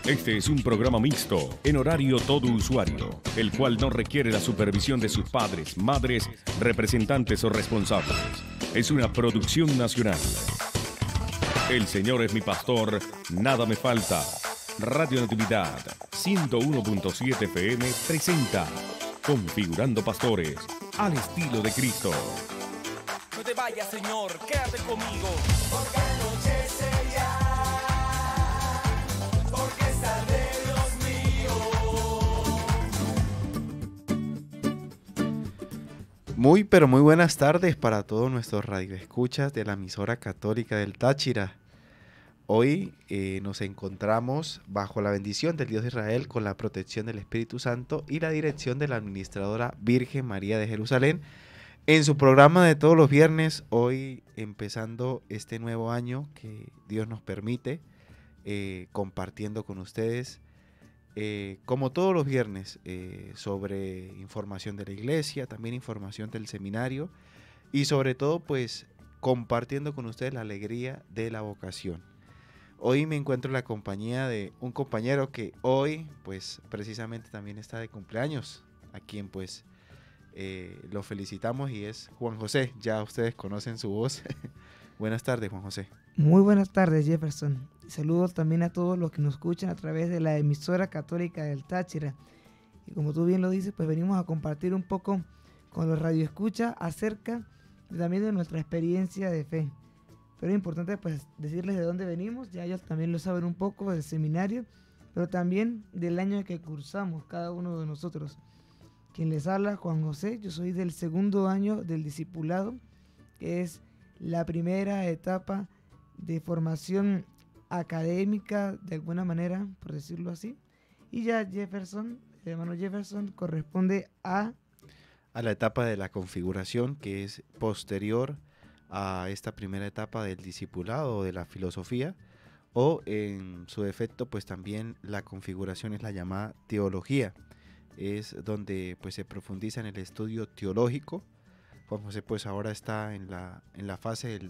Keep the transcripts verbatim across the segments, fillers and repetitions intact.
Este es un programa mixto, en horario todo usuario, el cual no requiere la supervisión de sus padres, madres, representantes o responsables. Es una producción nacional. El Señor es mi pastor, nada me falta. Radio Natividad ciento uno punto siete F M presenta Configurando Pastores al estilo de Cristo. No te vayas, Señor, quédate conmigo. Porque anochece ya, porque es tarde, Dios mío. Muy pero muy buenas tardes para todos nuestros radioescuchas de la emisora católica del Táchira. Hoy eh, nos encontramos bajo la bendición del Dios de Israel con la protección del Espíritu Santo y la dirección de la administradora Virgen María de Jerusalén en su programa de todos los viernes, hoy empezando este nuevo año que Dios nos permite, eh, compartiendo con ustedes, eh, como todos los viernes, eh, sobre información de la iglesia, también información del seminario y sobre todo pues compartiendo con ustedes la alegría de la vocación. Hoy me encuentro en la compañía de un compañero que hoy pues precisamente también está de cumpleaños, a quien pues Eh, lo felicitamos y es Juan José. Ya ustedes conocen su voz. Buenas tardes, Juan José. Muy buenas tardes, Jefferson. Saludos también a todos los que nos escuchan a través de la emisora católica del Táchira. Y como tú bien lo dices, pues venimos a compartir un poco con los radioescuchas acerca también de nuestra experiencia de fe. Pero es importante pues decirles de dónde venimos, ya ellos también lo saben un poco del seminario, pero también del año que cursamos cada uno de nosotros. Quien les habla, Juan José, yo soy del segundo año del discipulado, que es la primera etapa de formación académica, de alguna manera, por decirlo así. Y ya Jefferson, el hermano Jefferson, corresponde a... A la etapa de la configuración, que es posterior a esta primera etapa del discipulado o de la filosofía, o en su defecto, pues también la configuración es la llamada teología. Es donde pues se profundiza en el estudio teológico. Juan José pues ahora está en la, en la fase del,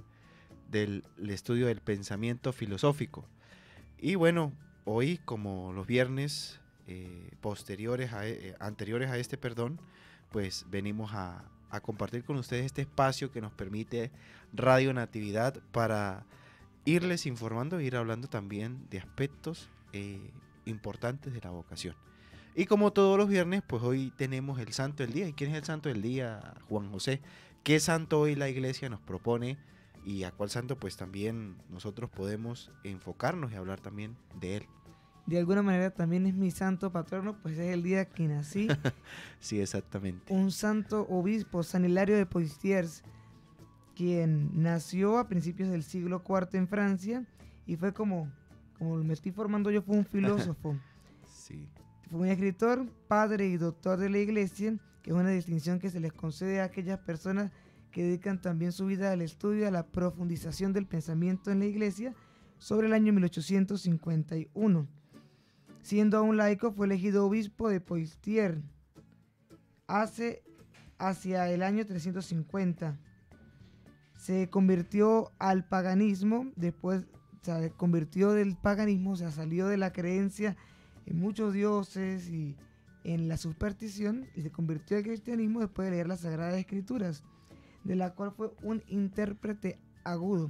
del estudio del pensamiento filosófico. Y bueno, hoy como los viernes eh, posteriores a, eh, anteriores a este, perdón, pues venimos a, a compartir con ustedes este espacio que nos permite Radio Natividad para irles informando e ir hablando también de aspectos eh, importantes de la vocación. Y como todos los viernes, pues hoy tenemos el santo del día. ¿Y quién es el santo del día, Juan José? ¿Qué santo hoy la iglesia nos propone? Y a cuál santo pues también nosotros podemos enfocarnos y hablar también de él. De alguna manera también es mi santo patrono, pues es el día que nací. Sí, exactamente. Un santo obispo, San Hilario de Poitiers, quien nació a principios del siglo cuarto en Francia y fue como, como me estoy formando yo, fue un filósofo. Sí. Fue un escritor, padre y doctor de la iglesia, que es una distinción que se les concede a aquellas personas que dedican también su vida al estudio, a la profundización del pensamiento en la iglesia, sobre el año mil ochocientos cincuenta y uno. Siendo aún laico, fue elegido obispo de Poitiers hace, hacia el año trescientos cincuenta. Se convirtió al paganismo, después se convirtió del paganismo, o sea, salió de la creencia en muchos dioses y en la superstición y se convirtió al cristianismo después de leer las Sagradas Escrituras, de la cual fue un intérprete agudo.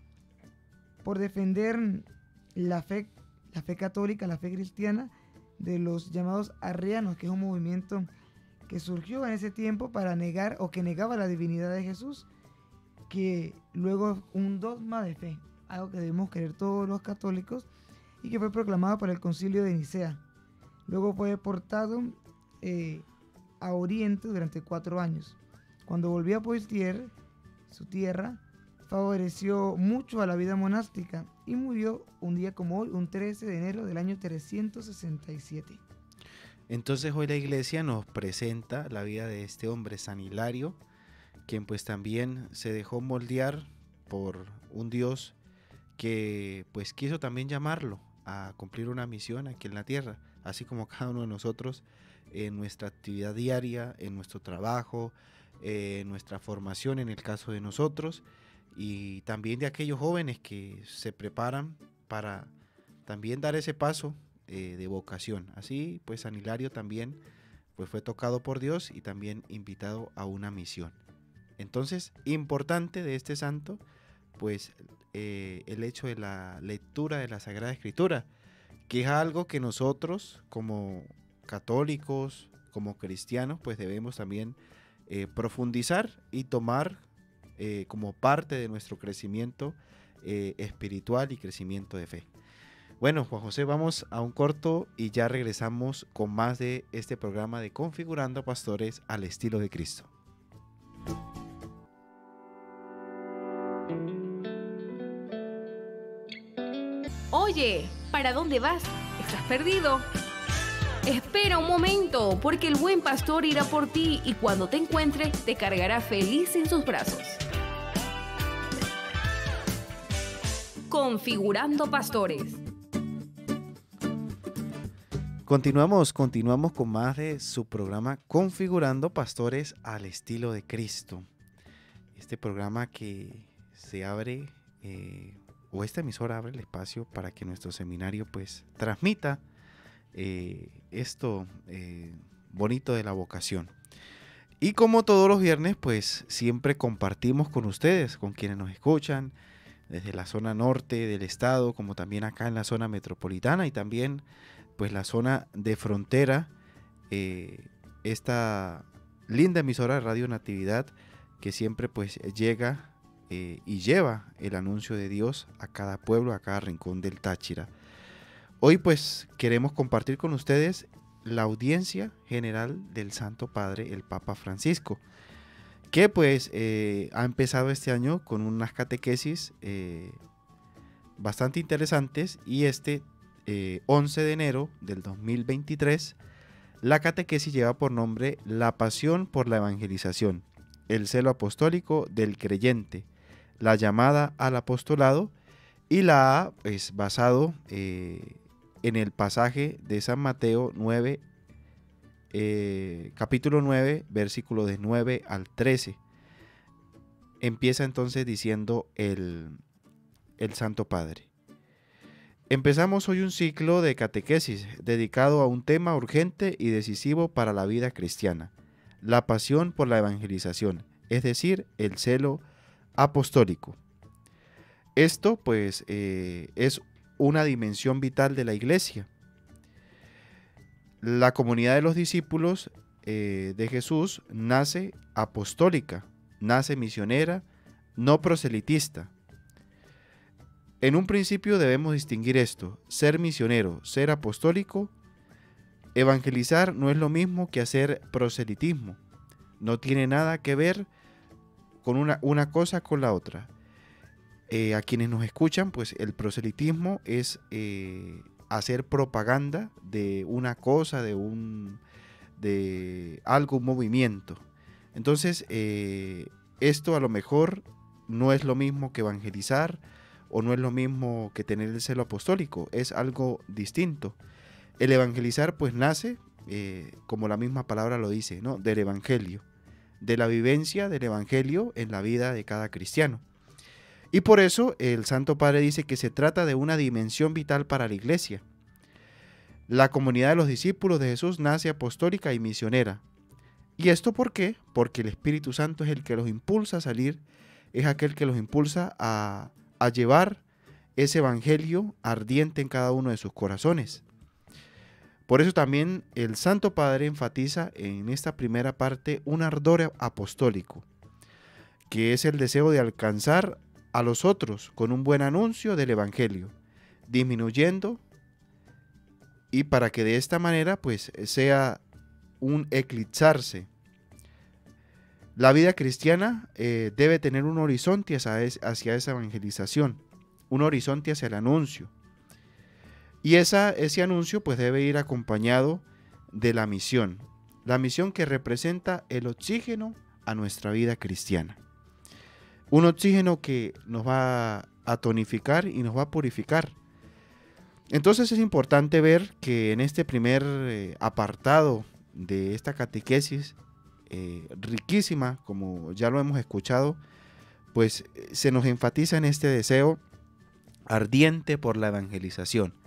Por defender la fe, la fe católica, la fe cristiana de los llamados arrianos, que es un movimiento que surgió en ese tiempo para negar o que negaba la divinidad de Jesús, que luego un dogma de fe, algo que debemos creer todos los católicos, y que fue proclamado por el Concilio de Nicea. Luego fue deportado eh, a Oriente durante cuatro años. Cuando volvió a Poitiers, su tierra, favoreció mucho a la vida monástica y murió un día como hoy, un trece de enero del año trescientos sesenta y siete. Entonces hoy la iglesia nos presenta la vida de este hombre San Hilario, quien pues también se dejó moldear por un Dios que pues quiso también llamarlo a cumplir una misión aquí en la tierra, así como cada uno de nosotros en nuestra actividad diaria, en nuestro trabajo, eh, en nuestra formación en el caso de nosotros, y también de aquellos jóvenes que se preparan para también dar ese paso eh, de vocación. Así pues San Hilario también pues, fue tocado por Dios y también invitado a una misión. Entonces, importante de este santo, pues eh, el hecho de la lectura de la Sagrada Escritura, que es algo que nosotros como católicos, como cristianos, pues debemos también eh, profundizar y tomar eh, como parte de nuestro crecimiento eh, espiritual y crecimiento de fe. Bueno, Juan José, vamos a un corto y ya regresamos con más de este programa de Configurando Pastores al Estilo de Cristo. Oye, ¿para dónde vas? ¿Estás perdido? Espera un momento, porque el buen pastor irá por ti y cuando te encuentre, te cargará feliz en sus brazos. Configurando Pastores. Continuamos, continuamos con más de su programa Configurando Pastores al Estilo de Cristo. Este programa que se abre, eh, o esta emisora abre el espacio para que nuestro seminario pues transmita eh, esto eh, bonito de la vocación. Y como todos los viernes, pues siempre compartimos con ustedes, con quienes nos escuchan, desde la zona norte del estado, como también acá en la zona metropolitana y también pues la zona de frontera, eh, esta linda emisora de Radio Natividad que siempre pues llega eh, y lleva el anuncio de Dios a cada pueblo, a cada rincón del Táchira. Hoy pues queremos compartir con ustedes la audiencia general del Santo Padre, el Papa Francisco, que pues eh, ha empezado este año con unas catequesis eh, bastante interesantes y este eh, once de enero del dos mil veintitrés la catequesis lleva por nombre La Pasión por la Evangelización, el celo apostólico del creyente, la llamada al apostolado, y la ha pues, basado eh, en el pasaje de San Mateo nueve, Eh, capítulo nueve, versículo de nueve al trece. Empieza entonces diciendo el, el Santo Padre. Empezamos hoy un ciclo de catequesis dedicado a un tema urgente y decisivo para la vida cristiana, la pasión por la evangelización, es decir, el celo apostólico. Esto pues eh, es una dimensión vital de la Iglesia. La comunidad de los discípulos eh, de Jesús nace apostólica, nace misionera, no proselitista. En un principio debemos distinguir esto: ser misionero, ser apostólico. Evangelizar no es lo mismo que hacer proselitismo. No tiene nada que ver con una, una cosa con la otra. Eh, a quienes nos escuchan, pues el proselitismo es Eh, hacer propaganda de una cosa, de un de algo, un movimiento. Entonces, eh, esto a lo mejor no es lo mismo que evangelizar o no es lo mismo que tener el celo apostólico, es algo distinto. El evangelizar pues nace, eh, como la misma palabra lo dice, ¿no? Del evangelio, de la vivencia del evangelio en la vida de cada cristiano. Y por eso el Santo Padre dice que se trata de una dimensión vital para la Iglesia. La comunidad de los discípulos de Jesús nace apostólica y misionera. ¿Y esto por qué? Porque el Espíritu Santo es el que los impulsa a salir, es aquel que los impulsa a, a llevar ese evangelio ardiente en cada uno de sus corazones. Por eso también el Santo Padre enfatiza en esta primera parte un ardor apostólico, que es el deseo de alcanzar a los otros con un buen anuncio del evangelio, disminuyendo y para que de esta manera pues sea un eclipsarse. La vida cristiana eh, debe tener un horizonte hacia, es, hacia esa evangelización, un horizonte hacia el anuncio. Y esa, ese anuncio pues debe ir acompañado de la misión, la misión que representa el oxígeno a nuestra vida cristiana. Un oxígeno que nos va a tonificar y nos va a purificar. Entonces es importante ver que en este primer eh, apartado de esta catequesis, eh, riquísima, como ya lo hemos escuchado, pues se nos enfatiza en este deseo ardiente por la evangelización,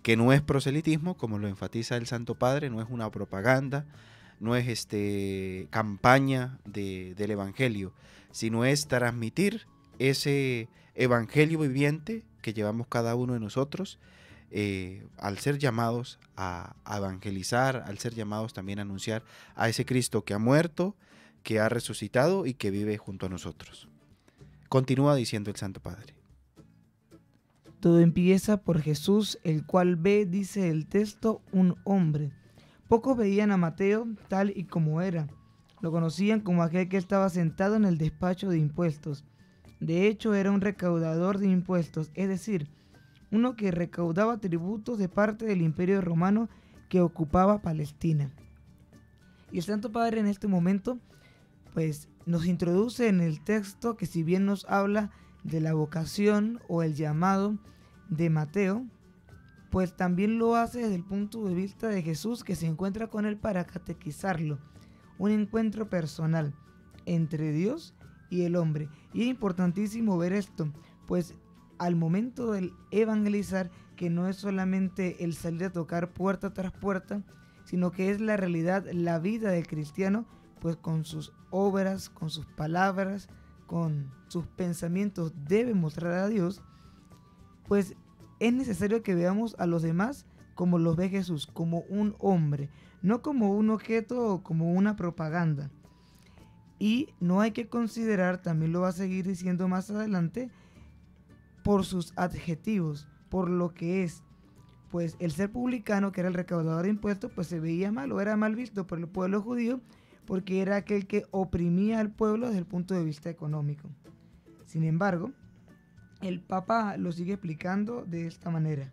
que no es proselitismo, como lo enfatiza el Santo Padre, no es una propaganda, no es este, campaña de, del Evangelio, sino es transmitir ese Evangelio viviente que llevamos cada uno de nosotros, eh, al ser llamados a, a evangelizar, al ser llamados también a anunciar a ese Cristo que ha muerto, que ha resucitado y que vive junto a nosotros. Continúa diciendo el Santo Padre. Todo empieza por Jesús, el cual ve, dice el texto, un hombre. Pocos veían a Mateo tal y como era. Lo conocían como aquel que estaba sentado en el despacho de impuestos. De hecho, era un recaudador de impuestos, es decir, uno que recaudaba tributos de parte del Imperio Romano que ocupaba Palestina. Y el Santo Padre en este momento, pues, nos introduce en el texto que, si bien nos habla de la vocación o el llamado de Mateo, pues también lo hace desde el punto de vista de Jesús, que se encuentra con él para catequizarlo, un encuentro personal entre Dios y el hombre. Y es importantísimo ver esto, pues al momento del evangelizar, que no es solamente el salir a tocar puerta tras puerta, sino que es la realidad, la vida del cristiano, pues con sus obras, con sus palabras, con sus pensamientos debe mostrar a Dios, pues es necesario que veamos a los demás como los ve Jesús, como un hombre, no como un objeto o como una propaganda. Y no hay que considerar, también lo va a seguir diciendo más adelante, por sus adjetivos, por lo que es. Pues el ser publicano, que era el recaudador de impuestos, pues se veía mal o era mal visto por el pueblo judío, porque era aquel que oprimía al pueblo desde el punto de vista económico. Sin embargo, el Papa lo sigue explicando de esta manera.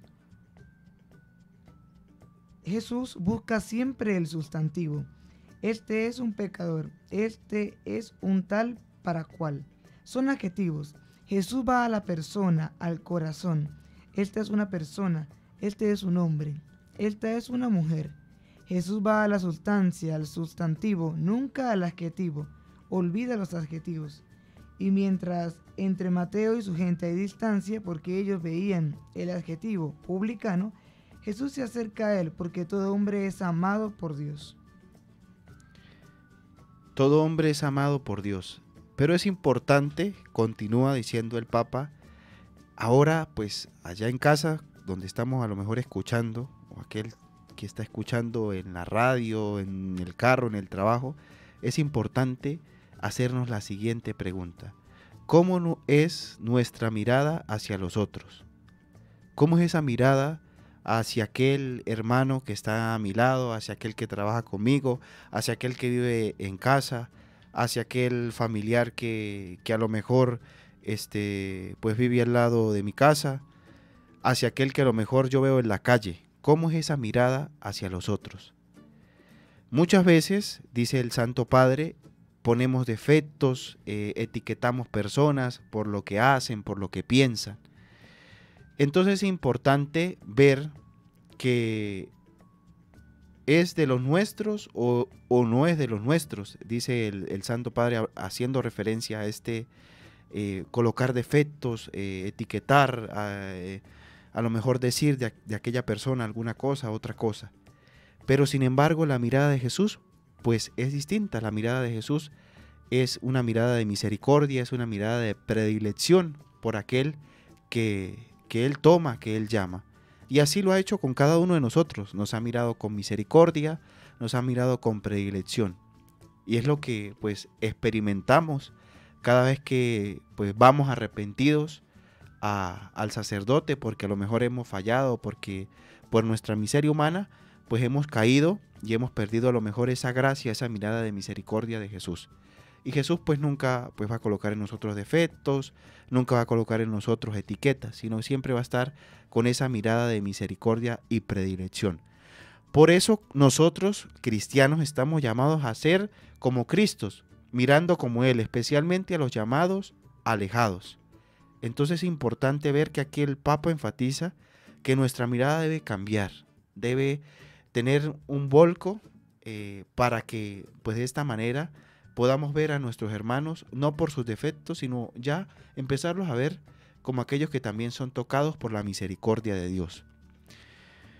Jesús busca siempre el sustantivo. Este es un pecador, este es un tal para cual. Son adjetivos. Jesús va a la persona, al corazón. Esta es una persona, este es un hombre, esta es una mujer. Jesús va a la sustancia, al sustantivo, nunca al adjetivo. Olvida los adjetivos. Y mientras entre Mateo y su gente hay distancia, porque ellos veían el adjetivo publicano, Jesús se acerca a él, porque todo hombre es amado por Dios. Todo hombre es amado por Dios. Pero es importante, continúa diciendo el Papa, ahora pues allá en casa, donde estamos a lo mejor escuchando, o aquel que está escuchando en la radio, en el carro, en el trabajo, es importante hacernos la siguiente pregunta. ¿Cómo es nuestra mirada hacia los otros? ¿Cómo es esa mirada hacia aquel hermano que está a mi lado, hacia aquel que trabaja conmigo, hacia aquel que vive en casa, hacia aquel familiar que, que a lo mejor este, pues vive al lado de mi casa, hacia aquel que a lo mejor yo veo en la calle? ¿Cómo es esa mirada hacia los otros? Muchas veces, dice el Santo Padre, ponemos defectos, eh, etiquetamos personas por lo que hacen, por lo que piensan. Entonces es importante ver que es de los nuestros o, o no es de los nuestros, dice el, el Santo Padre, haciendo referencia a este eh, colocar defectos, eh, etiquetar, eh, a lo mejor decir de, de aquella persona alguna cosa, otra cosa. Pero sin embargo la mirada de Jesús pues es distinta. La mirada de Jesús es una mirada de misericordia, es una mirada de predilección por aquel que, que Él toma, que Él llama. Y así lo ha hecho con cada uno de nosotros. Nos ha mirado con misericordia, nos ha mirado con predilección. Y es lo que pues experimentamos cada vez que pues vamos arrepentidos A, al sacerdote, porque a lo mejor hemos fallado, porque por nuestra miseria humana pues hemos caído y hemos perdido a lo mejor esa gracia, esa mirada de misericordia de Jesús. Y Jesús pues nunca pues va a colocar en nosotros defectos, nunca va a colocar en nosotros etiquetas, sino siempre va a estar con esa mirada de misericordia y predilección. Por eso nosotros cristianos estamos llamados a ser como Cristos, mirando como Él, especialmente a los llamados alejados. Entonces es importante ver que aquí el Papa enfatiza que nuestra mirada debe cambiar, debe tener un volco eh, para que pues de esta manera podamos ver a nuestros hermanos no por sus defectos, sino ya empezarlos a ver como aquellos que también son tocados por la misericordia de Dios.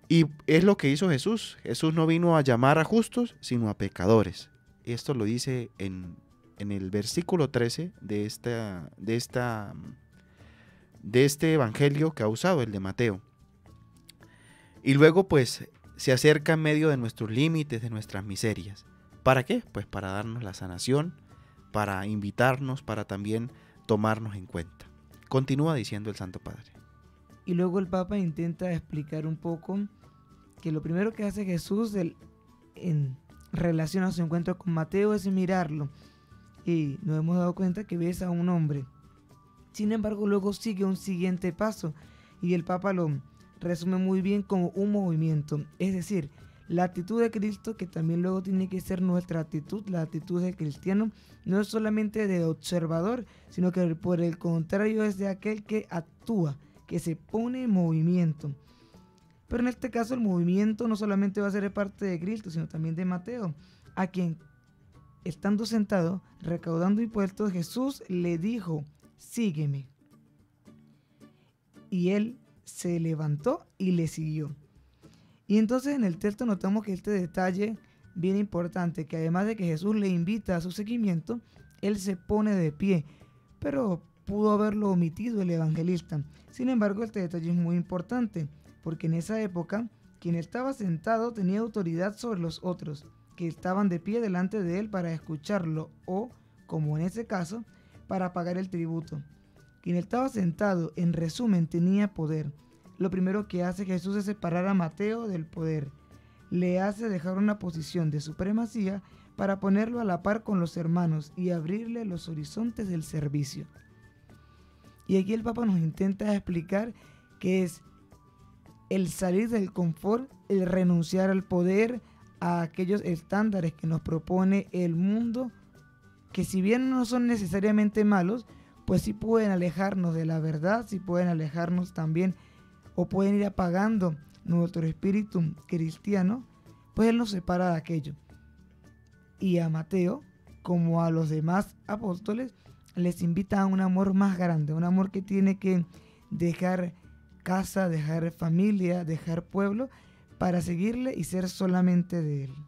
Y es lo que hizo Jesús. Jesús no vino a llamar a justos, sino a pecadores. Esto lo dice en, en el versículo trece de, esta, de, esta, de este evangelio que ha usado, el de Mateo. Y luego pues se acerca en medio de nuestros límites, de nuestras miserias. ¿Para qué? Pues para darnos la sanación, para invitarnos, para también tomarnos en cuenta. Continúa diciendo el Santo Padre. Y luego el Papa intenta explicar un poco que lo primero que hace Jesús del, en relación a su encuentro con Mateo es mirarlo. Y nos hemos dado cuenta que ves a un hombre. Sin embargo, luego sigue un siguiente paso. Y el Papa lo resume muy bien como un movimiento. Es decir, la actitud de Cristo, que también luego tiene que ser nuestra actitud, la actitud del cristiano, no es solamente de observador, sino que por el contrario es de aquel que actúa, que se pone en movimiento. Pero en este caso el movimiento no solamente va a ser de parte de Cristo, sino también de Mateo, a quien, estando sentado, recaudando impuestos, Jesús le dijo, sígueme. Y él se levantó y le siguió. Y entonces en el texto notamos que este detalle bien importante, que además de que Jesús le invita a su seguimiento, él se pone de pie, pero pudo haberlo omitido el evangelista. Sin embargo, este detalle es muy importante, porque en esa época, quien estaba sentado tenía autoridad sobre los otros, que estaban de pie delante de él para escucharlo, o, como en ese caso, para pagar el tributo. Quien estaba sentado, en resumen, tenía poder. Lo primero que hace Jesús es separar a Mateo del poder. Le hace dejar una posición de supremacía para ponerlo a la par con los hermanos y abrirle los horizontes del servicio. Y aquí el Papa nos intenta explicar que es el salir del confort, el renunciar al poder, a aquellos estándares que nos propone el mundo, que si bien no son necesariamente malos, pues sí pueden alejarnos de la verdad, sí pueden alejarnos también, o pueden ir apagando nuestro espíritu cristiano, pues Él nos separa de aquello. Y a Mateo, como a los demás apóstoles, les invita a un amor más grande, un amor que tiene que dejar casa, dejar familia, dejar pueblo, para seguirle y ser solamente de Él.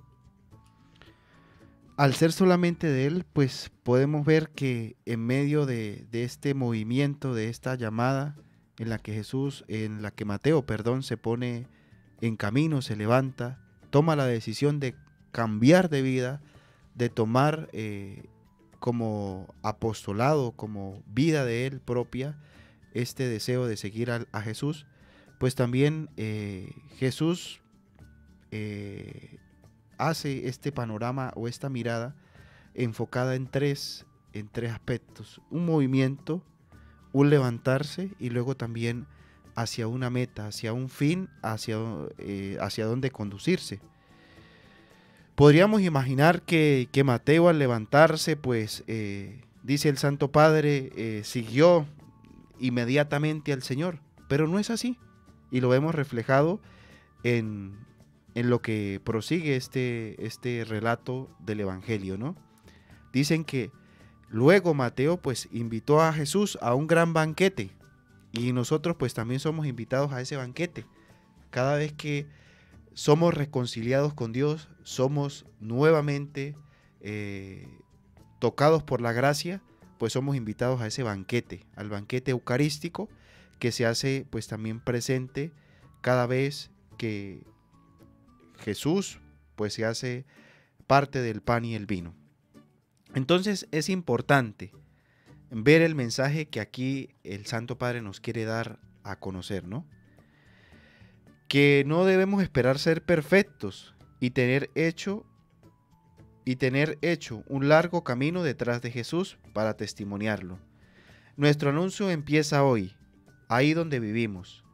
Al ser solamente de Él, pues podemos ver que en medio de, de este movimiento, de esta llamada, en la que Jesús, en la que Mateo, perdón, se pone en camino, se levanta, toma la decisión de cambiar de vida, de tomar eh, como apostolado, como vida de él propia, este deseo de seguir a, a Jesús, pues también eh, Jesús eh, hace este panorama o esta mirada enfocada en tres, en tres aspectos: un movimiento, un levantarse y luego también hacia una meta, hacia un fin, hacia, eh, hacia dónde conducirse. Podríamos imaginar que, que Mateo al levantarse, pues, eh, dice el Santo Padre, eh, siguió inmediatamente al Señor, pero no es así. Y lo vemos reflejado en, en lo que prosigue este, este relato del Evangelio, ¿no? Dicen que luego Mateo pues invitó a Jesús a un gran banquete y nosotros pues también somos invitados a ese banquete. Cada vez que somos reconciliados con Dios, somos nuevamente eh, tocados por la gracia, pues somos invitados a ese banquete, al banquete eucarístico que se hace pues también presente cada vez que Jesús pues se hace parte del pan y el vino. Entonces es importante ver el mensaje que aquí el Santo Padre nos quiere dar a conocer, ¿no? Que no debemos esperar ser perfectos y tener hecho y tener hecho un largo camino detrás de Jesús para testimoniarlo. Nuestro anuncio empieza hoy, ahí donde vivimos.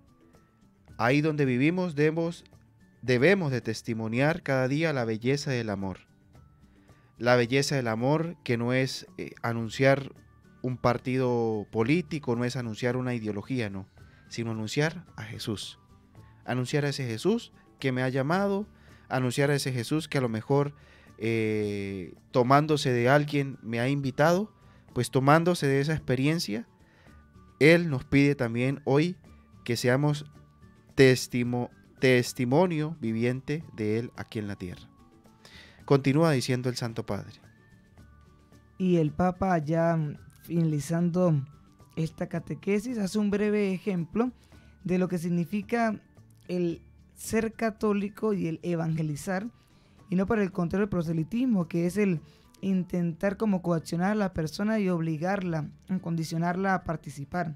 Ahí donde vivimos debemos, debemos de testimoniar cada día la belleza del amor. La belleza del amor, que no es eh, anunciar un partido político, no es anunciar una ideología, no, sino anunciar a Jesús. Anunciar a ese Jesús que me ha llamado, anunciar a ese Jesús que a lo mejor eh, tomándose de alguien me ha invitado, pues tomándose de esa experiencia, Él nos pide también hoy que seamos testimo, testimonio viviente de Él aquí en la tierra. Continúa diciendo el Santo Padre. Y el Papa, ya finalizando esta catequesis, hace un breve ejemplo de lo que significa el ser católico y el evangelizar, y no por el contrario el proselitismo, que es el intentar como coaccionar a la persona y obligarla, condicionarla a participar.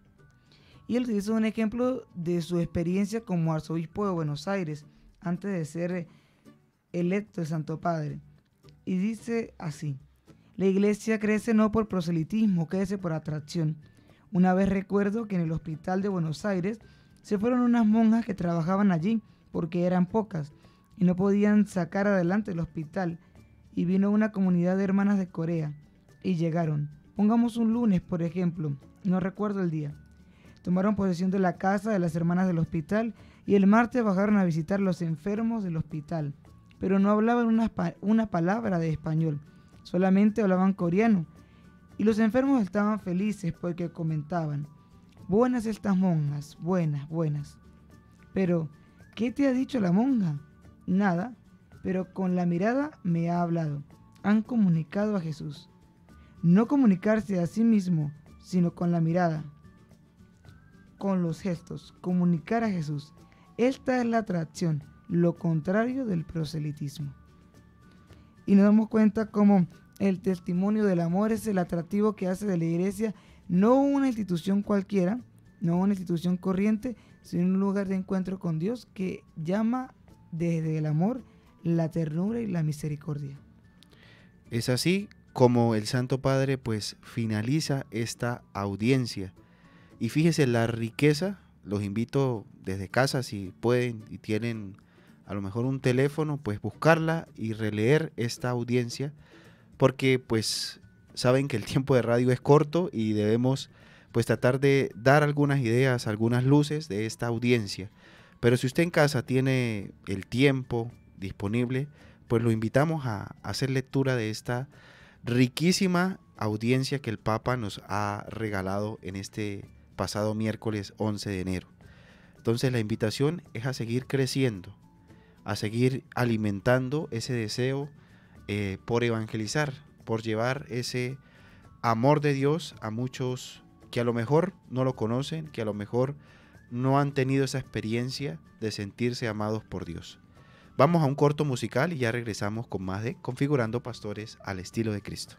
Y él hizo un ejemplo de su experiencia como arzobispo de Buenos Aires, antes de ser electo el Santo Padre. Y dice así: la iglesia crece no por proselitismo, crece por atracción. Una vez recuerdo que en el hospital de Buenos Aires se fueron unas monjas que trabajaban allí porque eran pocas y no podían sacar adelante el hospital, y vino una comunidad de hermanas de Corea y llegaron, pongamos un lunes por ejemplo, no recuerdo el día, tomaron posesión de la casa de las hermanas del hospital y el martes bajaron a visitar los enfermos del hospital, pero no hablaban una, una palabra de español, solamente hablaban coreano, y los enfermos estaban felices porque comentaban: buenas estas monjas, buenas, buenas. Pero, ¿qué te ha dicho la monja? Nada, pero con la mirada me ha hablado. Han comunicado a Jesús. No comunicarse a sí mismo, sino con la mirada, con los gestos, comunicar a Jesús. Esta es la atracción, lo contrario del proselitismo. Y nos damos cuenta cómo el testimonio del amor es el atractivo que hace de la iglesia no una institución cualquiera, no una institución corriente, sino un lugar de encuentro con Dios que llama desde el amor, la ternura y la misericordia. Es así como el Santo Padre pues finaliza esta audiencia. Y fíjese la riqueza, los invito desde casa si pueden y tienen a lo mejor un teléfono, pues buscarla y releer esta audiencia, porque pues saben que el tiempo de radio es corto y debemos pues tratar de dar algunas ideas, algunas luces de esta audiencia. Pero si usted en casa tiene el tiempo disponible, pues lo invitamos a hacer lectura de esta riquísima audiencia que el Papa nos ha regalado en este pasado miércoles once de enero. Entonces la invitación es a seguir creciendo, a seguir alimentando ese deseo eh, por evangelizar, por llevar ese amor de Dios a muchos que a lo mejor no lo conocen, que a lo mejor no han tenido esa experiencia de sentirse amados por Dios. Vamos a un corto musical y ya regresamos con más de Configurando Pastores al estilo de Cristo.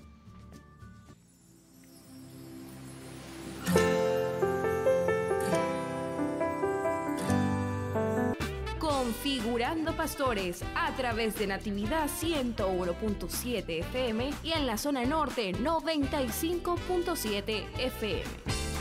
Configurando Pastores a través de Natividad ciento uno punto siete F M y en la zona norte noventa y cinco punto siete F M.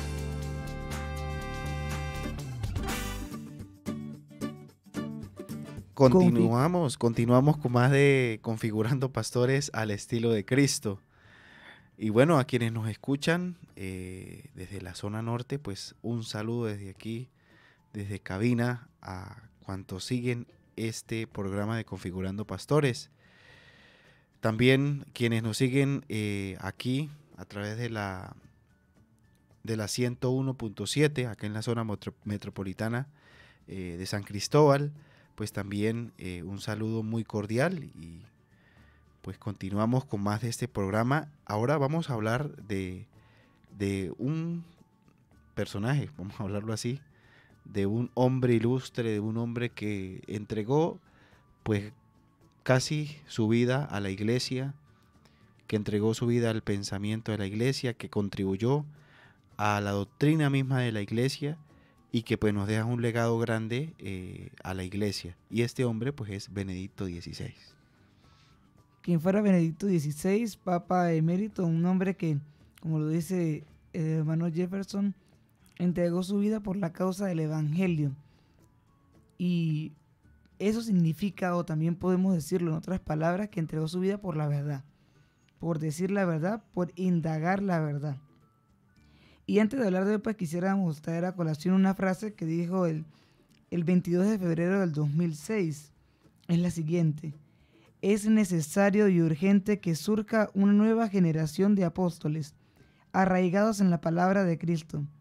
Continuamos, continuamos con más de Configurando Pastores al estilo de Cristo. Y bueno, a quienes nos escuchan eh, desde la zona norte, pues un saludo desde aquí, desde cabina, a cuantos siguen este programa de Configurando Pastores. También quienes nos siguen eh, aquí a través de la, de la ciento uno punto siete, acá en la zona metro, metropolitana eh, de San Cristóbal, pues también eh, un saludo muy cordial y pues continuamos con más de este programa. Ahora vamos a hablar de, de un personaje, vamos a hablarlo así, de un hombre ilustre, de un hombre que entregó pues casi su vida a la iglesia, que entregó su vida al pensamiento de la iglesia, que contribuyó a la doctrina misma de la iglesia y que pues nos deja un legado grande eh, a la iglesia. Y este hombre pues es Benedicto dieciséis. Quien fuera Benedicto dieciséis, Papa emérito, un hombre que, como lo dice el hermano Jefferson, entregó su vida por la causa del Evangelio. Y eso significa, o también podemos decirlo en otras palabras, que entregó su vida por la verdad, por decir la verdad, por indagar la verdad. Y antes de hablar de hoy, pues quisiéramos traer a colación una frase que dijo el, el veintidós de febrero del dos mil seis. Es la siguiente: es necesario y urgente que surja una nueva generación de apóstoles, arraigados en la palabra de Cristo,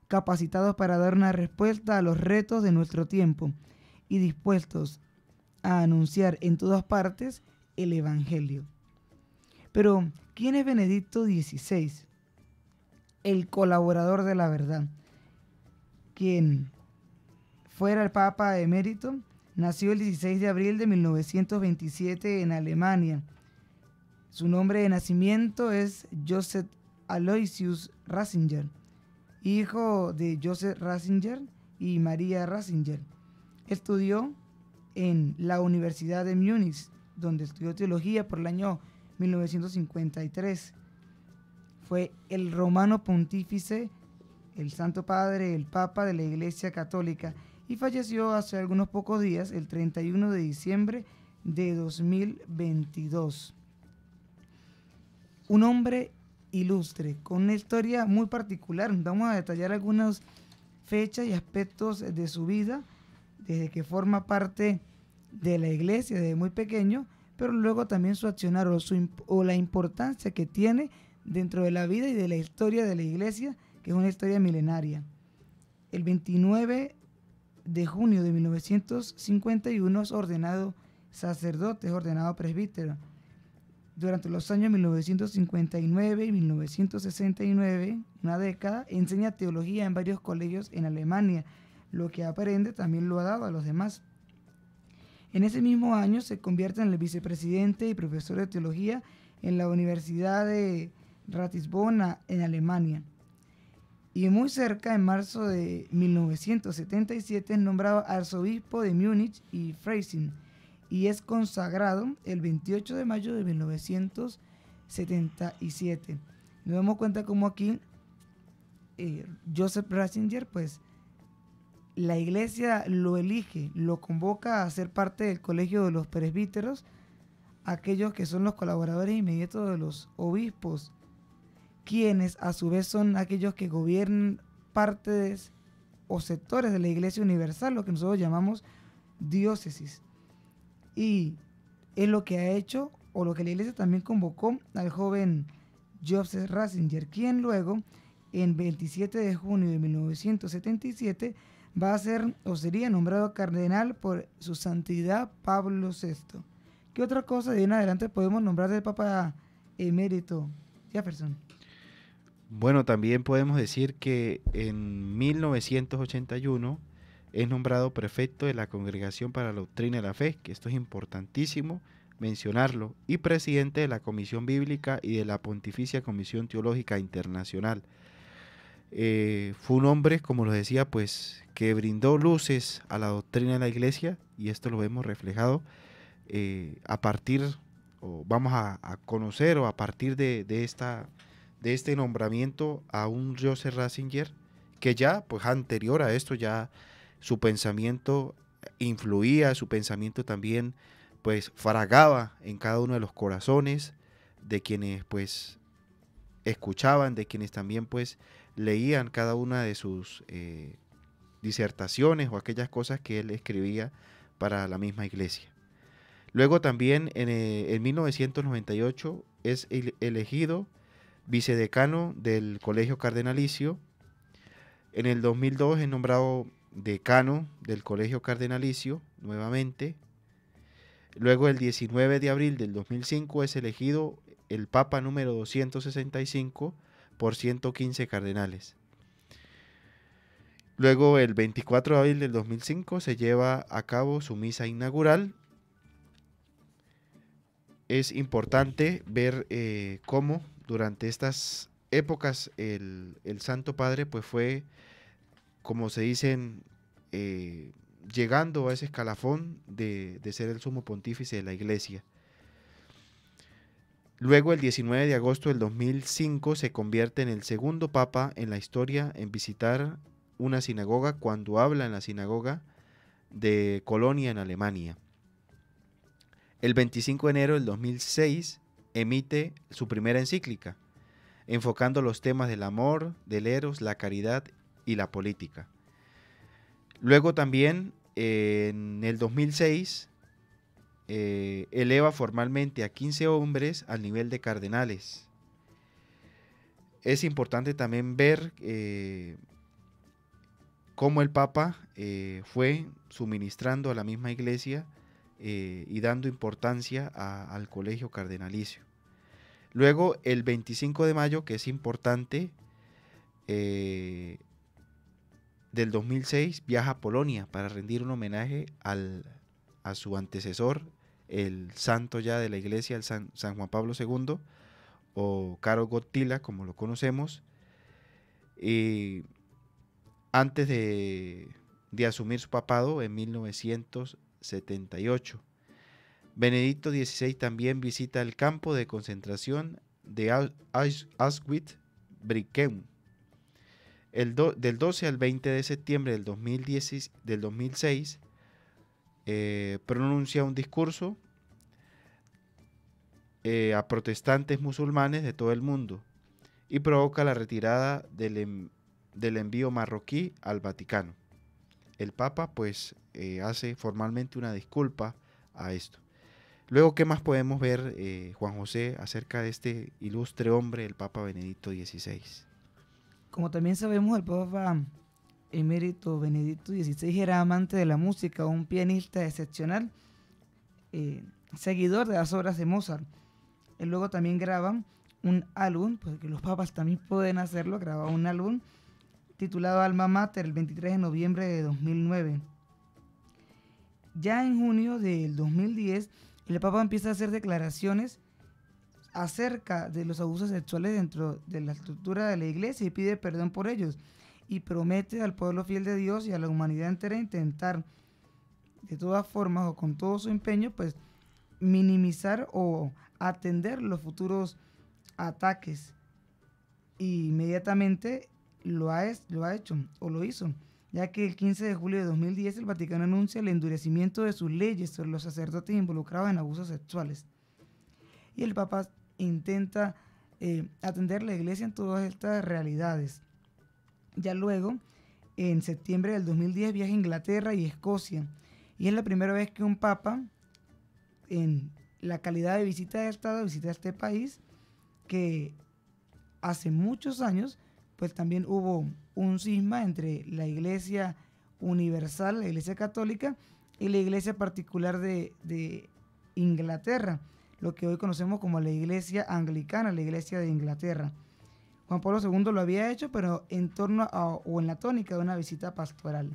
capacitados para dar una respuesta a los retos de nuestro tiempo y dispuestos a anunciar en todas partes el Evangelio. Pero, ¿quién es Benedicto dieciséis? El colaborador de la verdad, quien fuera el Papa emérito, nació el dieciséis de abril de mil novecientos veintisiete en Alemania. Su nombre de nacimiento es Joseph Aloysius Ratzinger, hijo de Joseph Ratzinger y María Ratzinger. Estudió en la Universidad de Múnich, donde estudió teología por el año mil novecientos cincuenta y tres. Fue el romano pontífice, el Santo Padre, el Papa de la Iglesia Católica, y falleció hace algunos pocos días, el treinta y uno de diciembre de dos mil veintidós. Un hombre ilustre, con una historia muy particular. Vamos a detallar algunas fechas y aspectos de su vida, desde que forma parte de la iglesia desde muy pequeño, pero luego también su accionar o, su, o la importancia que tiene dentro de la vida y de la historia de la iglesia, que es una historia milenaria. El veintinueve de junio de mil novecientos cincuenta y uno es ordenado sacerdote, es ordenado presbítero. Durante los años mil novecientos cincuenta y nueve y mil novecientos sesenta y nueve, una década, enseña teología en varios colegios en Alemania. Lo que aprende también lo ha dado a los demás. En ese mismo año se convierte en el vicepresidente y profesor de teología en la Universidad de Ratisbona, en Alemania. Y muy cerca, en marzo de mil novecientos setenta y siete, es nombrado arzobispo de Múnich y Freising, y es consagrado el veintiocho de mayo de mil novecientos setenta y siete. Nos damos cuenta como aquí eh, Joseph Ratzinger, pues la iglesia lo elige, lo convoca a ser parte del colegio de los presbíteros, aquellos que son los colaboradores inmediatos de los obispos, quienes a su vez son aquellos que gobiernan partes o sectores de la Iglesia Universal, lo que nosotros llamamos diócesis. Y es lo que ha hecho, o lo que la Iglesia también convocó al joven Joseph Ratzinger, quien luego, en veintisiete de junio de mil novecientos setenta y siete, va a ser o sería nombrado cardenal por su santidad Pablo sexto. ¿Qué otra cosa de ahí en adelante podemos nombrar del Papa emérito Jefferson? Bueno, también podemos decir que en mil novecientos ochenta y uno es nombrado prefecto de la Congregación para la Doctrina de la Fe, que esto es importantísimo mencionarlo, y presidente de la Comisión Bíblica y de la Pontificia Comisión Teológica Internacional. Eh, fue un hombre, como lo decía, pues que brindó luces a la doctrina de la Iglesia, y esto lo vemos reflejado eh, a partir, o vamos a, a conocer, o a partir de, de esta... de este nombramiento a un Joseph Ratzinger, que ya, pues anterior a esto, ya su pensamiento influía, su pensamiento también, pues fragaba en cada uno de los corazones de quienes, pues, escuchaban, de quienes también, pues, leían cada una de sus eh, disertaciones o aquellas cosas que él escribía para la misma iglesia. Luego también, en, eh, en mil novecientos noventa y ocho, es el, elegido vicedecano del Colegio Cardenalicio. En el dos mil dos es nombrado decano del Colegio Cardenalicio nuevamente. Luego el diecinueve de abril del dos mil cinco es elegido el Papa número doscientos sesenta y cinco por ciento quince cardenales. Luego el veinticuatro de abril del dos mil cinco se lleva a cabo su misa inaugural. Es importante ver eh, cómo durante estas épocas el, el Santo Padre pues fue, como se dicen, eh, llegando a ese escalafón de, de ser el sumo pontífice de la Iglesia. Luego, el diecinueve de agosto del dos mil cinco, se convierte en el segundo papa en la historia en visitar una sinagoga cuando habla en la sinagoga de Colonia, en Alemania. El veinticinco de enero del dos mil seis emite su primera encíclica, enfocando los temas del amor, del eros, la caridad y la política. Luego también, eh, en el dos mil seis, eh, eleva formalmente a quince hombres al nivel de cardenales. Es importante también ver eh, cómo el Papa eh, fue suministrando a la misma iglesia eh, y dando importancia a, al colegio cardenalicio. Luego, el veinticinco de mayo, que es importante, eh, del dos mil seis, viaja a Polonia para rendir un homenaje al, a su antecesor, el santo ya de la iglesia, el San, San Juan Pablo segundo, o Karol Wojtyła, como lo conocemos, y antes de, de asumir su papado en mil novecientos setenta y ocho. Benedicto dieciséis también visita el campo de concentración de Auschwitz-Birkenau. El do, del doce al veinte de septiembre del dos mil diez, del dos mil seis, eh, pronuncia un discurso eh, a protestantes musulmanes de todo el mundo y provoca la retirada del, en, del envío marroquí al Vaticano. El Papa pues eh, hace formalmente una disculpa a esto. Luego, ¿qué más podemos ver, eh, Juan José, acerca de este ilustre hombre, el Papa Benedicto dieciséis? Como también sabemos, el Papa emérito Benedicto dieciséis era amante de la música, un pianista excepcional, eh, seguidor de las obras de Mozart. Él luego también graba un álbum, porque los papas también pueden hacerlo, graba un álbum titulado Alma Mater el veintitrés de noviembre de dos mil nueve. Ya en junio del dos mil diez, el Papa empieza a hacer declaraciones acerca de los abusos sexuales dentro de la estructura de la iglesia y pide perdón por ellos y promete al pueblo fiel de Dios y a la humanidad entera intentar de todas formas o con todo su empeño pues minimizar o atender los futuros ataques, y inmediatamente lo ha, lo ha hecho o lo hizo, ya que el quince de julio de dos mil diez el Vaticano anuncia el endurecimiento de sus leyes sobre los sacerdotes involucrados en abusos sexuales. Y el Papa intenta eh, atender la iglesia en todas estas realidades. Ya luego, en septiembre del dos mil diez, viaja a Inglaterra y Escocia. Y es la primera vez que un Papa, en la calidad de visita de Estado, visita este país, que hace muchos años, pues también hubo un cisma entre la Iglesia Universal, la Iglesia Católica, y la Iglesia particular de, de Inglaterra, lo que hoy conocemos como la Iglesia Anglicana, la Iglesia de Inglaterra. Juan Pablo segundo lo había hecho, pero en torno a, o en la tónica de una visita pastoral.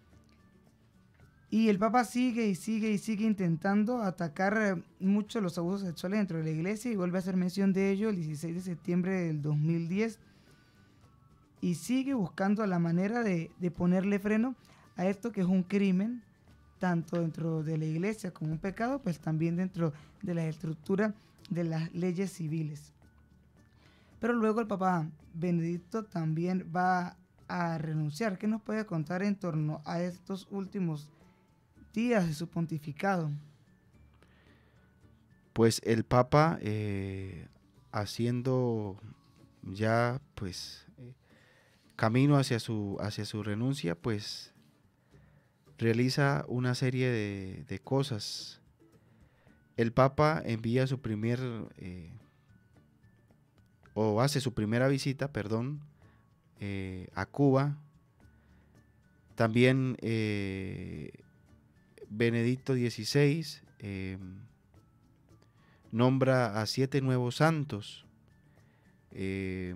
Y el Papa sigue y sigue y sigue intentando atacar mucho los abusos sexuales dentro de la iglesia, y vuelve a hacer mención de ello el dieciséis de septiembre del dos mil diez. Y sigue buscando la manera de, de ponerle freno a esto, que es un crimen, tanto dentro de la iglesia como un pecado, pues también dentro de la estructura de las leyes civiles. Pero luego el Papa Benedicto también va a renunciar. ¿Qué nos puede contar en torno a estos últimos días de su pontificado? Pues el Papa, eh, haciendo ya pues eh, camino hacia su, hacia su renuncia, pues realiza una serie de, de cosas. El Papa envía su primer, eh, o hace su primera visita, perdón, eh, a Cuba. También eh, Benedicto dieciséis eh, nombra a siete nuevos santos. Eh,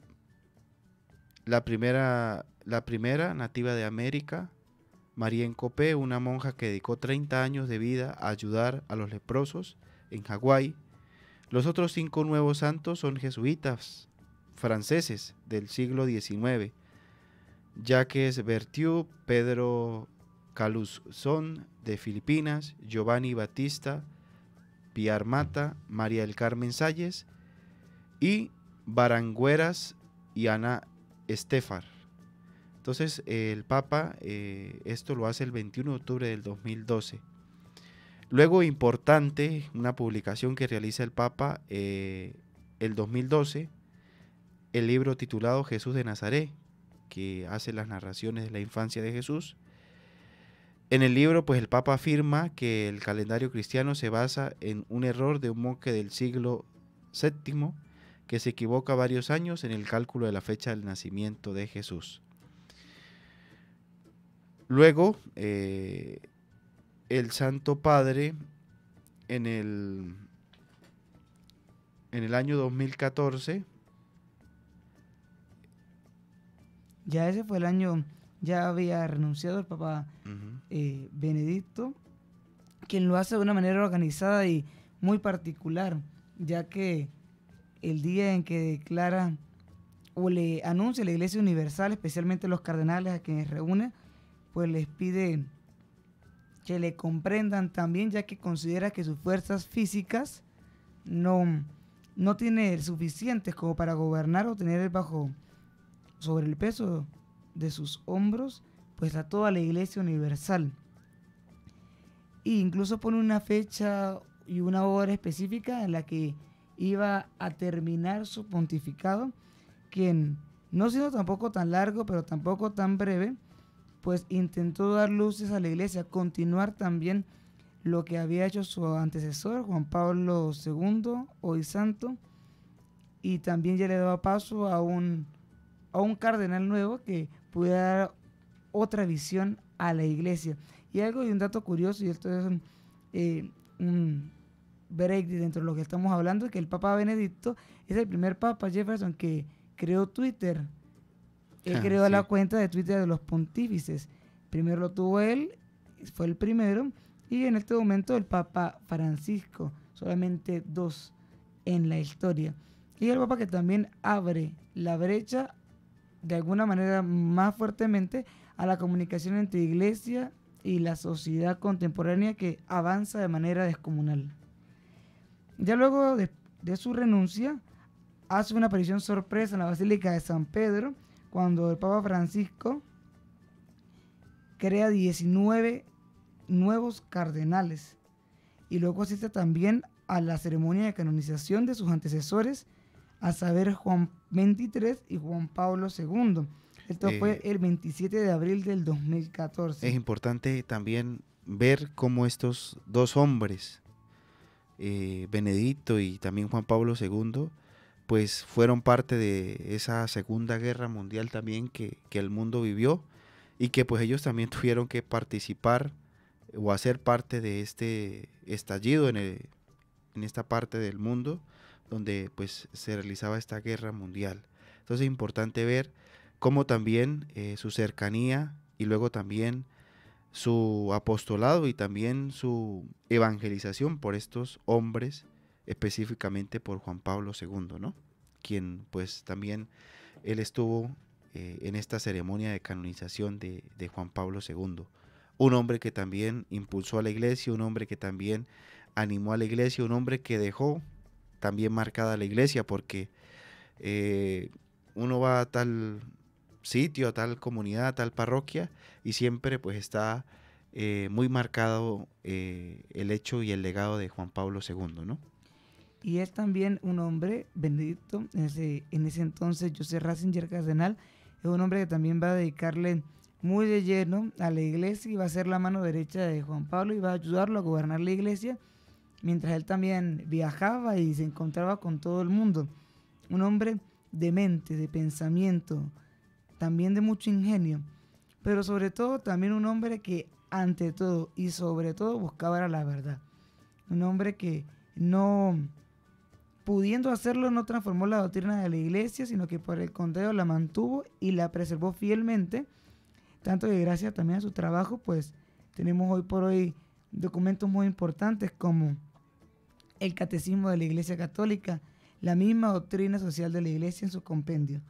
la, primera, la primera, nativa de América, María Encopé, una monja que dedicó treinta años de vida a ayudar a los leprosos en Hawái. Los otros cinco nuevos santos son jesuitas franceses del siglo diecinueve, Jacques Berthiaume, Pedro Caluzón de Filipinas, Giovanni Battista Piarmata, María del Carmen Salles y Barangueras y Ana Estefar. Entonces el Papa eh, esto lo hace el veintiuno de octubre del dos mil doce. Luego, importante, una publicación que realiza el Papa eh, el dos mil doce, el libro titulado Jesús de Nazaret, que hace las narraciones de la infancia de Jesús. En el libro, pues el Papa afirma que el calendario cristiano se basa en un error de un monje del siglo séptimo que se equivoca varios años en el cálculo de la fecha del nacimiento de Jesús. Luego, eh, el Santo Padre, en el, en el año dos mil catorce, Ya ese fue el año, ya había renunciado el Papa uh-huh. eh, Benedicto, quien lo hace de una manera organizada y muy particular, ya que el día en que declara o le anuncia a la Iglesia Universal, especialmente los cardenales a quienes reúne, pues les pide que le comprendan también, ya que considera que sus fuerzas físicas no, no tiene suficientes como para gobernar o tener bajo sobre el peso de sus hombros pues a toda la Iglesia Universal. E incluso pone una fecha y una hora específica en la que iba a terminar su pontificado, quien, no siendo tampoco tan largo, pero tampoco tan breve, pues intentó dar luces a la Iglesia, continuar también lo que había hecho su antecesor, Juan Pablo segundo, hoy santo, y también ya le daba paso a un, a un cardenal nuevo que pudiera dar otra visión a la Iglesia. Y algo y un dato curioso, y esto es un, eh, un break dentro de lo que estamos hablando, que el Papa Benedicto es el primer Papa, Jefferson, que creó Twitter. Él Ah, creó sí. la cuenta de Twitter de los pontífices. Primero lo tuvo él, fue el primero, y en este momento el Papa Francisco, solamente dos en la historia. Y el Papa que también abre la brecha de alguna manera más fuertemente a la comunicación entre Iglesia y la sociedad contemporánea, que avanza de manera descomunal. Ya luego de, de su renuncia, hace una aparición sorpresa en la Basílica de San Pedro, cuando el Papa Francisco crea diecinueve nuevos cardenales, y luego asiste también a la ceremonia de canonización de sus antecesores, a saber Juan veintitrés y Juan Pablo segundo. Esto Eh, fue el veintisiete de abril del dos mil catorce. Es importante también ver cómo estos dos hombres, eh, Benedicto y también Juan Pablo segundo, pues fueron parte de esa Segunda Guerra Mundial también que, que el mundo vivió, y que pues ellos también tuvieron que participar o hacer parte de este estallido en, el, en esta parte del mundo donde pues se realizaba esta guerra mundial. Entonces es importante ver cómo también eh, su cercanía y luego también su apostolado y también su evangelización por estos hombres, específicamente por Juan Pablo segundo, ¿no? Quien pues también él estuvo eh, en esta ceremonia de canonización de, de Juan Pablo segundo. Un hombre que también impulsó a la iglesia, un hombre que también animó a la iglesia, un hombre que dejó también marcada la iglesia, porque eh, uno va a tal sitio, a tal comunidad, a tal parroquia, y siempre pues está eh, muy marcado eh, el hecho y el legado de Juan Pablo segundo, ¿no? Y es también un hombre, Benedicto, en ese, en ese entonces José Ratzinger cardenal, es un hombre que también va a dedicarle muy de lleno a la iglesia y va a ser la mano derecha de Juan Pablo y va a ayudarlo a gobernar la iglesia, mientras él también viajaba y se encontraba con todo el mundo. Un hombre de mente, de pensamiento, también de mucho ingenio, pero sobre todo también un hombre que ante todo y sobre todo buscaba la verdad. Un hombre que no, pudiendo hacerlo, no transformó la doctrina de la iglesia, sino que por el contrario la mantuvo y la preservó fielmente, tanto que gracias también a su trabajo, pues tenemos hoy por hoy documentos muy importantes como el Catecismo de la Iglesia Católica, la misma doctrina social de la Iglesia en su compendio.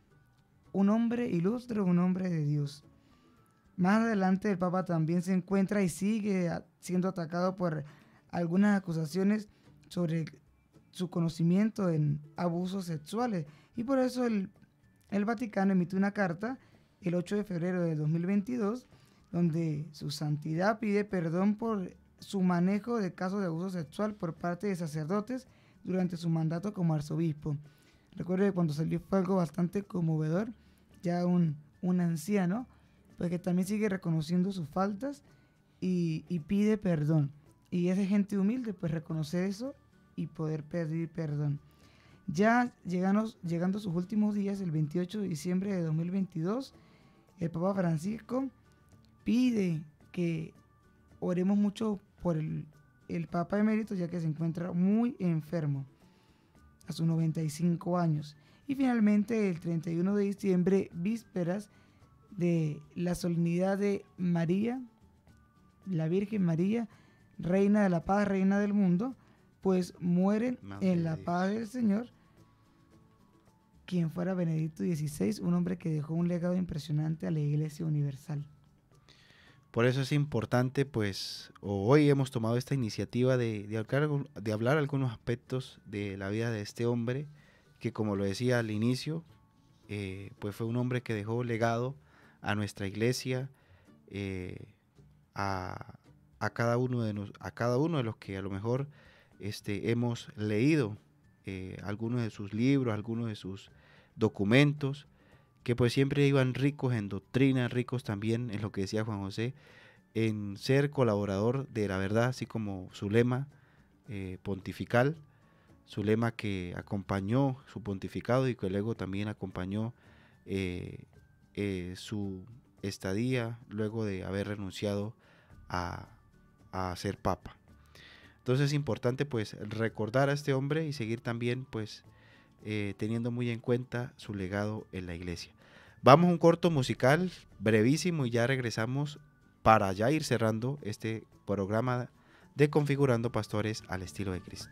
Un hombre ilustre, un hombre de Dios. Más adelante el Papa también se encuentra y sigue siendo atacado por algunas acusaciones sobre su conocimiento en abusos sexuales, y por eso el, el Vaticano emite una carta el ocho de febrero de dos mil veintidós, donde su santidad pide perdón por su manejo de casos de abuso sexual por parte de sacerdotes durante su mandato como arzobispo. Recuerdo que cuando salió fue algo bastante conmovedor, ya un, un anciano, pues que también sigue reconociendo sus faltas y, y pide perdón. Y es de gente humilde pues reconocer eso y poder pedir perdón. Ya llegando, llegando a sus últimos días, el veintiocho de diciembre de dos mil veintidós, el Papa Francisco pide que oremos mucho por el, el Papa Emérito, ya que se encuentra muy enfermo a sus noventa y cinco años. Y finalmente el treinta y uno de diciembre, vísperas de la solemnidad de María, la Virgen María, Reina de la Paz, Reina del mundo, pues mueren Madre en la de paz del Señor quien fuera Benedicto dieciséis, un hombre que dejó un legado impresionante a la Iglesia Universal. Por eso es importante, pues, hoy hemos tomado esta iniciativa de, de, hablar, de hablar algunos aspectos de la vida de este hombre, que como lo decía al inicio, eh, pues fue un hombre que dejó legado a nuestra iglesia, eh, a, a, cada uno de nos, a cada uno de los que a lo mejor este, hemos leído eh, algunos de sus libros, algunos de sus documentos, que pues siempre iban ricos en doctrina, ricos también en lo que decía Juan José, en ser colaborador de la verdad, así como su lema eh, pontifical, su lema que acompañó su pontificado y que luego también acompañó eh, eh, su estadía luego de haber renunciado a, a ser papa. Entonces es importante pues recordar a este hombre y seguir también pues eh, teniendo muy en cuenta su legado en la iglesia. Vamos a un corto musical brevísimo y ya regresamos para ya ir cerrando este programa de Configurando Pastores al Estilo de Cristo.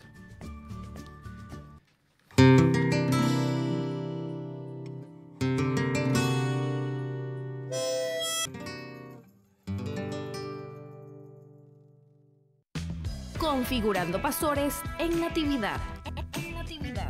Configurando Pastores en Natividad. En Natividad.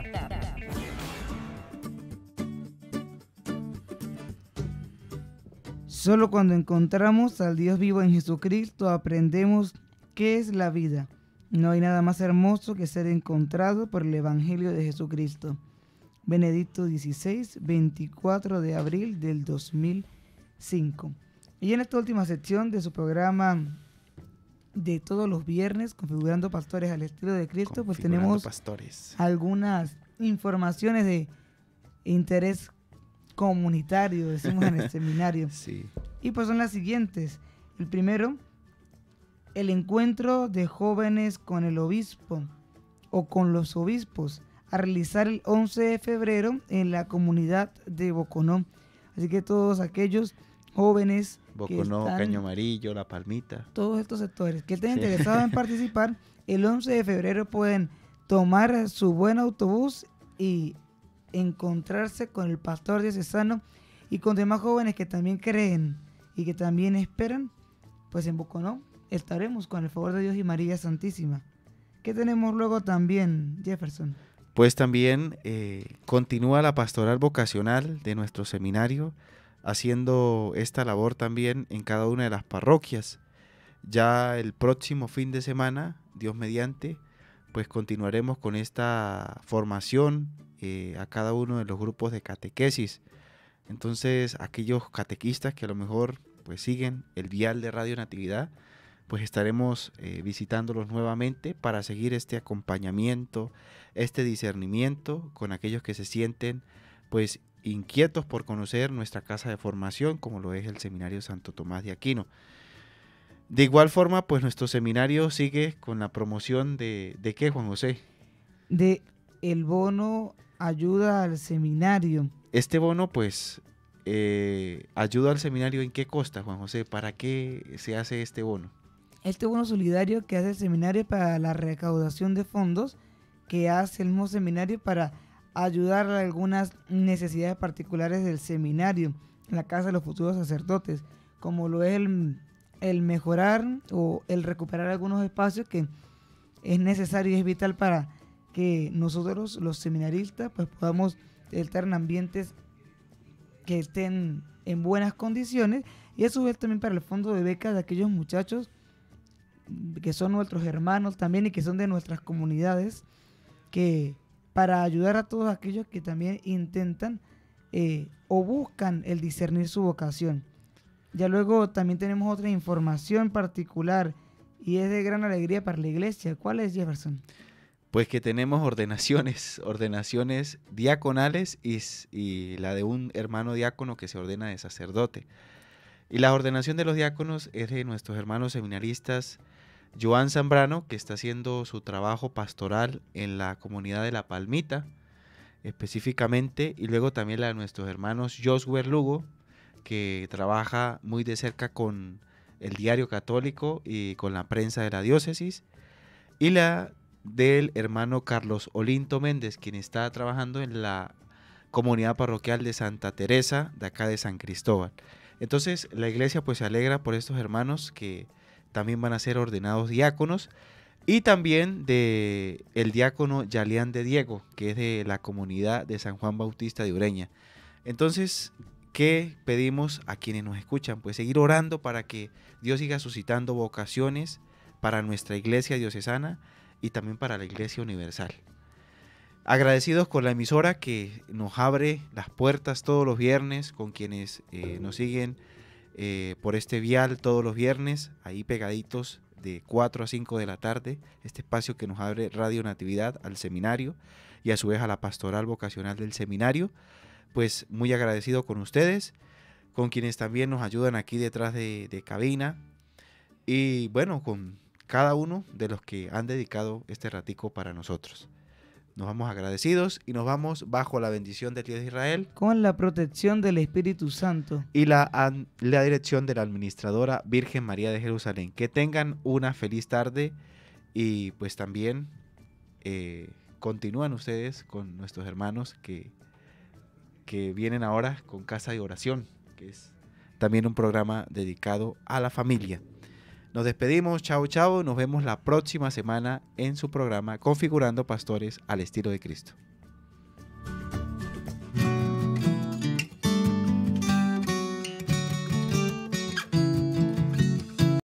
Solo cuando encontramos al Dios vivo en Jesucristo aprendemos qué es la vida. No hay nada más hermoso que ser encontrado por el Evangelio de Jesucristo. Benedicto dieciséis, veinticuatro de abril del dos mil cinco. Y en esta última sección de su programa de todos los viernes, Configurando Pastores al Estilo de Cristo, pues tenemos pastores. algunas informaciones de interés comunitario, decimos en el seminario. Sí. Y pues son las siguientes. El primero, el encuentro de jóvenes con el obispo o con los obispos a realizar el once de febrero en la comunidad de Boconó. Así que todos aquellos jóvenes Boconó, que están, Caño Amarillo, La Palmita, todos estos sectores que estén Sí. interesados en participar, el once de febrero pueden tomar su buen autobús y encontrarse con el pastor diocesano y con demás jóvenes que también creen y que también esperan. Pues en Boconó estaremos con el favor de Dios y María Santísima. ¿Qué tenemos luego también, Jefferson? Pues también eh, continúa la pastoral vocacional de nuestro seminario, haciendo esta labor también en cada una de las parroquias. Ya el próximo fin de semana, Dios mediante, pues continuaremos con esta formación eh, a cada uno de los grupos de catequesis. Entonces, aquellos catequistas que a lo mejor pues siguen el dial de Radio Natividad, pues estaremos eh, visitándolos nuevamente para seguir este acompañamiento, este discernimiento con aquellos que se sienten pues inquietos por conocer nuestra casa de formación, como lo es el Seminario Santo Tomás de Aquino. De igual forma, pues nuestro seminario sigue con la promoción de, ¿de qué, Juan José? De el bono ayuda al seminario. Este bono, pues, eh, ayuda al seminario, ¿en qué costa, Juan José? ¿Para qué se hace este bono? Este bono solidario que hace el seminario para la recaudación de fondos que hace el mismo seminario para ayudar a algunas necesidades particulares del seminario en la casa de los futuros sacerdotes, como lo es el, el mejorar o el recuperar algunos espacios que es necesario y es vital para que nosotros los seminaristas pues podamos estar en ambientes que estén en buenas condiciones, y a su vez también para el fondo de becas de aquellos muchachos que son nuestros hermanos también y que son de nuestras comunidades, que para ayudar a todos aquellos que también intentan eh, o buscan el discernir su vocación. Ya luego también tenemos otra información particular y es de gran alegría para la iglesia. ¿Cuál es, Jefferson? Pues que tenemos ordenaciones, ordenaciones diaconales y, y la de un hermano diácono que se ordena de sacerdote. Y la ordenación de los diáconos es de nuestros hermanos seminaristas Joan Zambrano, que está haciendo su trabajo pastoral en la comunidad de La Palmita, específicamente, y luego también la de nuestros hermanos Josué Lugo, que trabaja muy de cerca con el Diario Católico y con la prensa de la diócesis, y la del hermano Carlos Olinto Méndez, quien está trabajando en la comunidad parroquial de Santa Teresa, de acá de San Cristóbal. Entonces la iglesia pues se alegra por estos hermanos que también van a ser ordenados diáconos, y también de el diácono Yalián de Diego, que es de la comunidad de San Juan Bautista de Ureña. Entonces, ¿qué pedimos a quienes nos escuchan? Pues seguir orando para que Dios siga suscitando vocaciones para nuestra iglesia diocesana y también para la iglesia universal. Agradecidos con la emisora que nos abre las puertas todos los viernes, con quienes eh, nos siguen eh, por este vial todos los viernes, ahí pegaditos de cuatro a cinco de la tarde, este espacio que nos abre Radio Natividad al seminario y a su vez a la pastoral vocacional del seminario. Pues muy agradecido con ustedes, con quienes también nos ayudan aquí detrás de, de cabina, y bueno, con cada uno de los que han dedicado este ratico para nosotros. Nos vamos agradecidos y nos vamos bajo la bendición del Dios de Israel, con la protección del Espíritu Santo y la, an, la dirección de la administradora Virgen María de Jerusalén. Que tengan una feliz tarde, y pues también eh, continúan ustedes con nuestros hermanos que, que vienen ahora con Casa de Oración, que es también un programa dedicado a la familia. Nos despedimos, chao, chao, nos vemos la próxima semana en su programa Configurando Pastores al Estilo de Cristo.